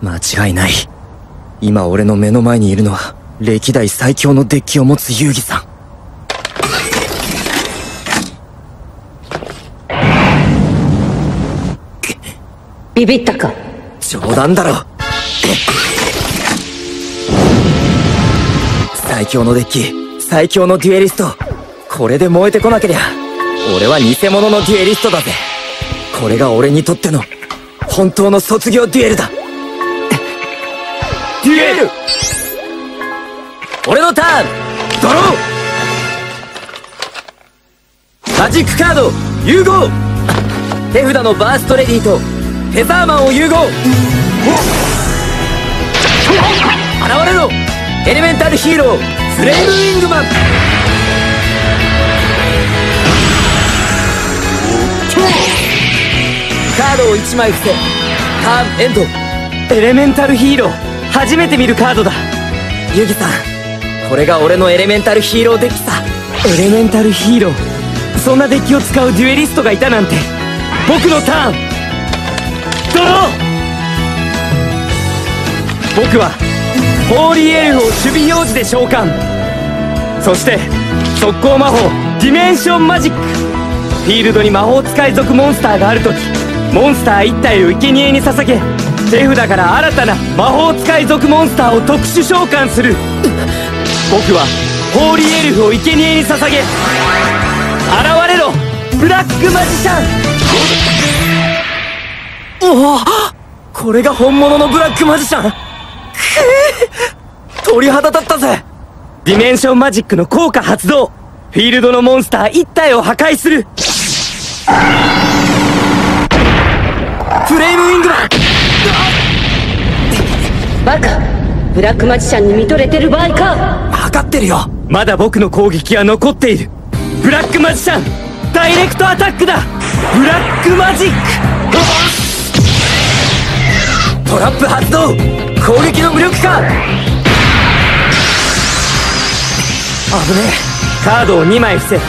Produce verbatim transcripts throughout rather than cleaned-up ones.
間違いない。今俺の目の前にいるのは歴代最強のデッキを持つ遊戯さん。 ビビったか。 冗談だろ。最強のデッキ、最強のデュエリスト、これで燃えてこなけりゃ俺は偽物のデュエリストだぜ。これが俺にとっての本当の卒業デュエルだ。デュエル、俺のターン、ドロー。マジックカード融合。手札のバーストレディとフェザーマンを融合。現れろエレメンタルヒーローフレームウィングマン。カードをいちまい伏せターンエンド。エレメンタルヒーロー、初めて見るカードだ。ユギさん、これが俺のエレメンタルヒーローデッキさ。エレメンタルヒーロー、そんなデッキを使うデュエリストがいたなんて。僕のターン、ドロー。僕はホーリーエルフを守備表示で召喚。そして速攻魔法ディメンションマジック。フィールドに魔法使い族モンスターがあるとき、モンスターいち体を生贄に捧げ、手札から新たな魔法使い族モンスターを特殊召喚する。僕はホーリーエルフを生贄に捧げ、現れろブラックマジシャン。おお、これが本物のブラックマジシャン。くぅ、鳥肌立ったぜ。ディメンションマジックの効果発動。フィールドのモンスターいち体を破壊する。フレームウィングマン。 バカ、ブラックマジシャンに見とれてる場合か。 分かってるよ。まだ僕の攻撃は残っている。ブラックマジシャンダイレクトアタックだ。ブラックマジック。トラップ発動。攻撃の無力化。危ねえ。カードをにまい伏せ。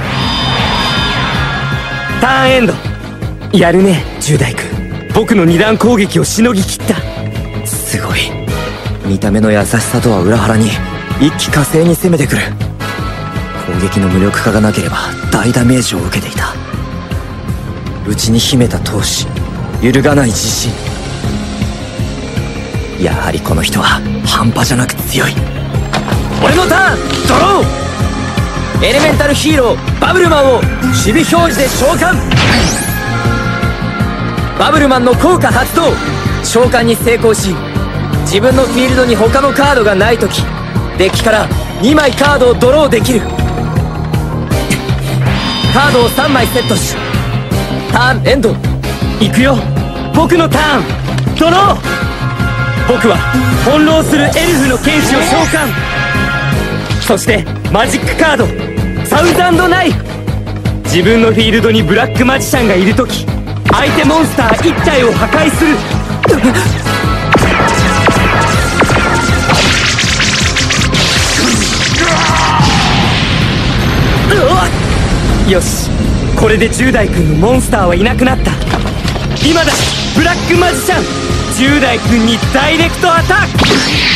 ターンエンド。やるねじゅう代君。僕の二段攻撃をしのぎきった。すごい。見た目の優しさとは裏腹に一気呵成に攻めてくる。攻撃の無力化がなければ大ダメージを受けていた。内に秘めた闘志、揺るがない自信。やはりこの人は半端じゃなく強い。俺のターン、ドロー。エレメンタルヒーローバブルマンを守備表示で召喚。バブルマンの効果発動。召喚に成功し、自分のフィールドに他のカードがないとき、デッキからにまいカードをドローできる。カードをさんまいセットし、ターンエンド。いくよ、僕のターン、ドロー。僕は翻弄するエルフの剣士を召喚。そしてマジックカードサウザンドナイフ。自分のフィールドにブラックマジシャンがいるとき、相手モンスターいち体を破壊する。よし、これでじゅう代君のモンスターはいなくなった。今だブラックマジシャン、じゅう代君にダイレクトアタック。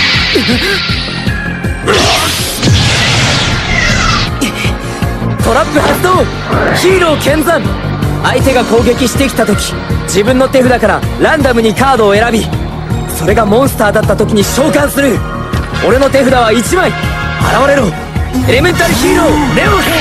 トラップ発動。ヒーロー剣山。相手が攻撃してきた時、自分の手札からランダムにカードを選び、それがモンスターだった時に召喚する。俺の手札はいちまい。現れろエレメンタルヒーローネオヘ。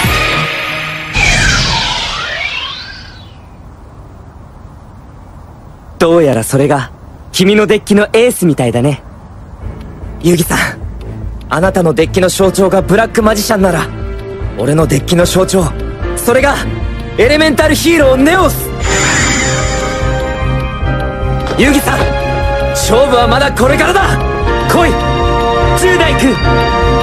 どうやらそれが君のデッキのエースみたいだね。ユギさん、あなたのデッキの象徴がブラックマジシャンなら、俺のデッキの象徴、それがエレメンタルヒーローネオス。ユギさん、勝負はまだこれからだ。来いじゅう代君。